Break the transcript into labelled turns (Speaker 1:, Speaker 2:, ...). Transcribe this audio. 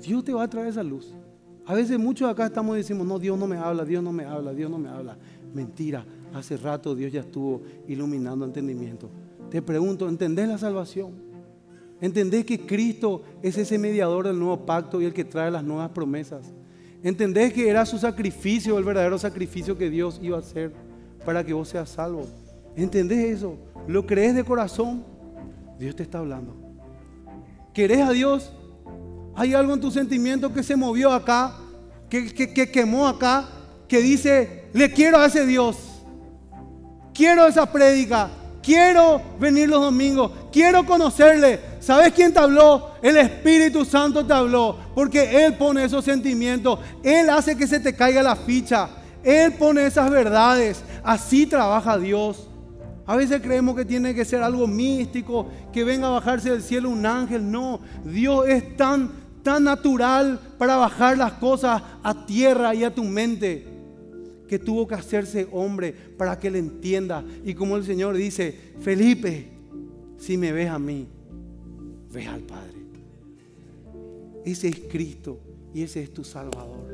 Speaker 1: Dios te va a traer esa luz. A veces muchos acá estamos y decimos, no, Dios no me habla, Dios no me habla, Dios no me habla. Mentira, hace rato Dios ya estuvo iluminando entendimiento. Te pregunto, ¿entendés la salvación? ¿Entendés que Cristo es ese mediador del nuevo pacto y el que trae las nuevas promesas? ¿Entendés que era su sacrificio, el verdadero sacrificio que Dios iba a hacer para que vos seas salvo? ¿Entendés eso? ¿Lo crees de corazón? Dios te está hablando. ¿Querés a Dios? Hay algo en tu sentimiento que se movió acá, que quemó acá, que dice, le quiero a ese Dios. Quiero esa prédica. Quiero venir los domingos. Quiero conocerle. ¿Sabes quién te habló? El Espíritu Santo te habló. Porque Él pone esos sentimientos. Él hace que se te caiga la ficha. Él pone esas verdades. Así trabaja Dios. A veces creemos que tiene que ser algo místico, que venga a bajarse del cielo un ángel. No, Dios es tan natural para bajar las cosas a tierra y a tu mente, que tuvo que hacerse hombre para que Él entienda. Y como el Señor dice, Felipe, si me ves a mí, ves al Padre. Ese es Cristo y ese es tu Salvador.